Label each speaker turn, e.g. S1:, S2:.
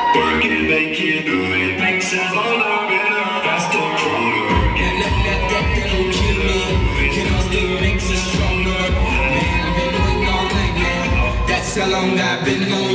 S1: Work it, make it, do it, makes us harder, better, faster, harder.
S2: And that don't kill me, can only make us stronger. Man, I've been waiting all night, man. That's how long I've been on.